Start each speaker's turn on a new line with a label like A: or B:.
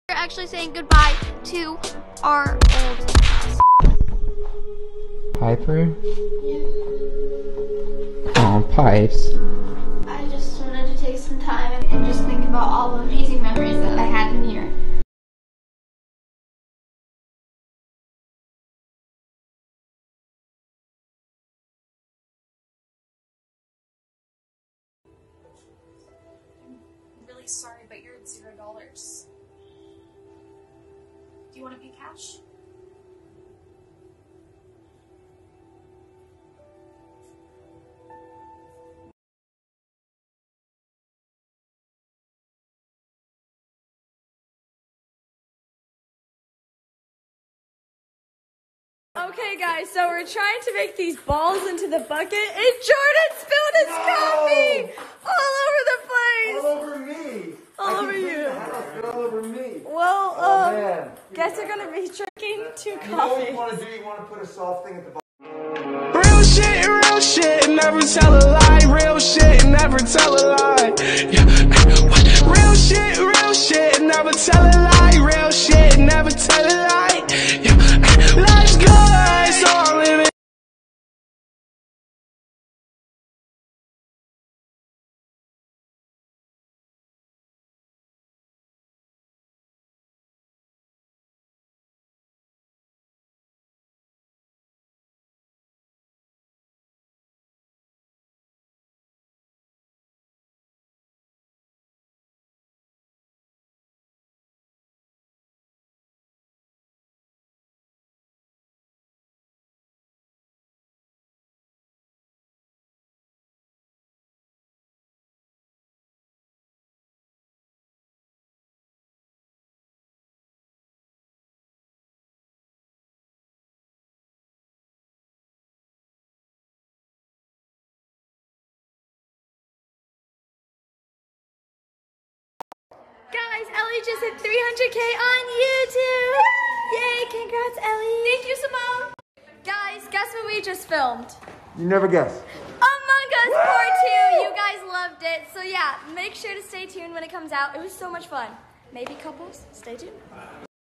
A: We're actually saying goodbye to our old house.
B: Piper? Oh, Pipes.
A: I just wanted to take some time and just think about all the amazing memories that I had in here.
C: I'm really sorry, but you're at $0. Do you want to pay cash?
D: Okay guys, so we're trying to make these balls into the bucket and Jordan spilled his coffee all over the place.
E: All over me.
D: All over you.
E: All over me.
D: Well,
E: Oh, man.
D: guys are gonna be drinking 2
E: You know what
D: coffees.
E: you want to do? You want to put a soft thing at the bottom.
F: Real shit, never tell a lie. Real shit, never tell a lie. Yeah. Real shit, never tell a lie. Real shit, never tell a lie. Yeah. Let's go, it's all in it.
A: Guys, Ellie just hit 300K on YouTube! Yay, congrats Ellie!
D: Thank you, Simone. Guys, guess what we just filmed?
E: You never guess.
D: Among Us Part 2. You guys loved it. So yeah, make sure to stay tuned when it comes out. It was so much fun. Maybe couples, stay tuned.